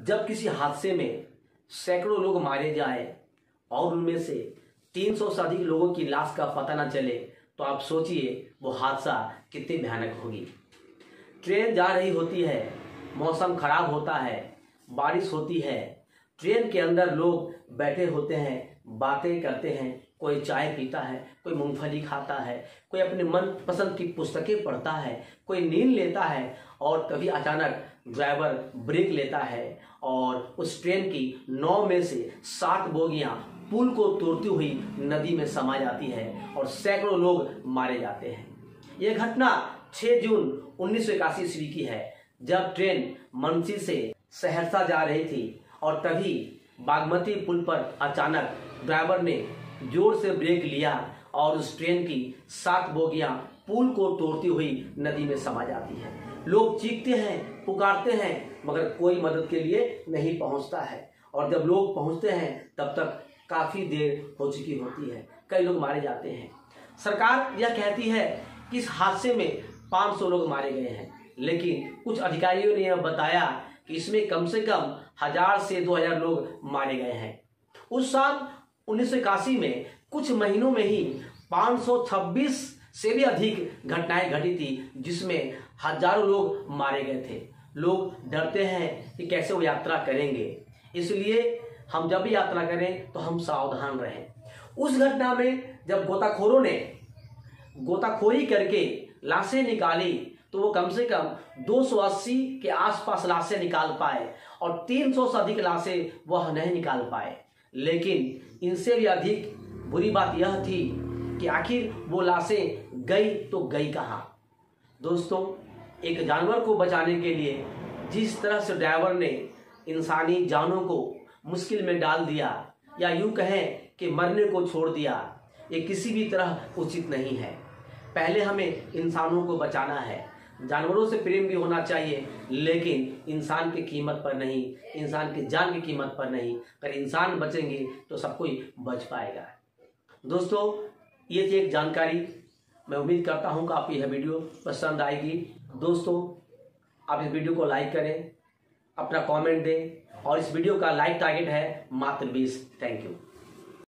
जब किसी हादसे में सैकड़ों लोग मारे जाए और उनमें से 300 से अधिक लोगों की लाश का पता न चले तो आप सोचिए वो हादसा कितनी भयानक होगी। ट्रेन जा रही होती है, मौसम खराब होता है, बारिश होती है, ट्रेन के अंदर लोग बैठे होते हैं, बातें करते हैं, कोई चाय पीता है, कोई मूंगफली खाता है, कोई अपने मनपसंद की पुस्तकें पढ़ता है, कोई नींद लेता है और तभी अचानक ड्राइवर ब्रेक लेता है और उस ट्रेन की 9 में से 7 बोगियां पुल को तोड़ती हुई नदी में समा जाती है और सैकड़ों लोग मारे जाते हैं। यह घटना 6 जून 1981 ईस्वी की है, जब ट्रेन मंसी से सहरसा जा रही थी और तभी बागमती पुल पर अचानक ड्राइवर ने जोर से ब्रेक लिया और उस ट्रेन की 7 बोगियां पुल को तोड़ती हुई नदी में समा जाती है। लोग चीखते हैं, पुकारते हैं, मगर कोई मदद के लिए नहीं पहुंचता है और जब लोग पहुंचते हैं तब तक काफी देर हो चुकी होती है, कई लोग मारे जाते हैं। सरकार यह कहती है कि इस हादसे में 500 लोग मारे गए हैं, लेकिन कुछ अधिकारियों ने यह बताया कि इसमें कम से कम 1000 से 2000 लोग मारे गए हैं। उस साल 1981 में कुछ महीनों में ही 526 से भी अधिक घटनाएं घटी थी, जिसमें हजारों लोग मारे गए थे। लोग डरते हैं कि कैसे वो यात्रा करेंगे, इसलिए हम जब भी यात्रा करें तो हम सावधान रहें। उस घटना में जब गोताखोरों ने गोताखोरी करके लाशें निकाली तो वो कम से कम 280 के आसपास लाशें निकाल पाए और 300 से अधिक लाशें वह नहीं निकाल पाए। लेकिन इनसे भी अधिक बुरी बात यह थी कि आखिर वो लाशें गई तो गई कहाँ। दोस्तों, एक जानवर को बचाने के लिए जिस तरह से ड्राइवर ने इंसानी जानों को मुश्किल में डाल दिया या यूं कहें कि मरने को छोड़ दिया, ये किसी भी तरह उचित नहीं है। पहले हमें इंसानों को बचाना है, जानवरों से प्रेम भी होना चाहिए, लेकिन इंसान की कीमत पर नहीं, इंसान की जान की कीमत पर नहीं। अगर इंसान बचेंगे तो सब कोई बच पाएगा। दोस्तों, ये थी एक जानकारी। मैं उम्मीद करता हूँ कि आपको यह वीडियो पसंद आएगी। दोस्तों, आप इस वीडियो को लाइक करें, अपना कमेंट दें और इस वीडियो का लाइक टारगेट है मात्र 20। Thank you.